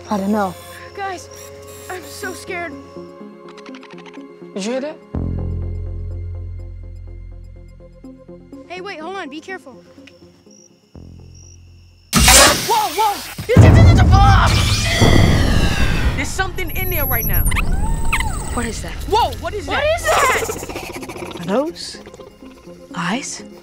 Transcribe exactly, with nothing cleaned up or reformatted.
I don't know. Guys, I'm so scared. Did you hear that? Hey, wait, hold on. Be careful. Whoa, whoa! There's something in there right now. What is that? Whoa, what is What that? is that? Are those eyes?